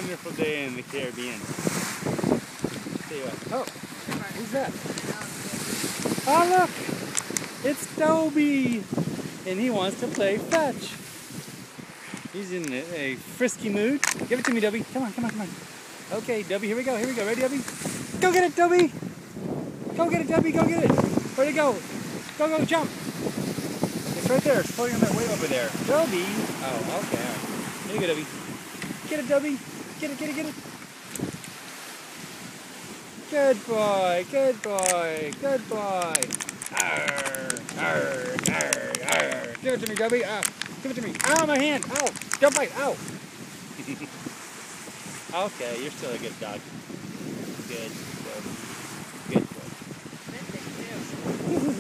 wonderful day in the Caribbean. Tell you what. Oh, who's that? Oh, look! It's Dobe! And he wants to play fetch. He's in a frisky mood. Give it to me, Dobe. Come on, come on, come on. Okay, Dobe, here we go, here we go. Ready, Dobe? Go get it, Dobe! Go get it, Dobe, go get it! Where'd it go? Go, go, jump! It's right there, it's floating on that wave over there. Dobe! Oh, okay, all right. Here you go, Dobe. Get it, Dobe! Get it, get it, get it! Good boy, good boy, good boy! Arr, arr, arr, arr. Give it to me, Dobe! Give it to me! Ow, my hand! Ow! Don't bite! Ow! Okay, you're still a good dog. Good. Good boy.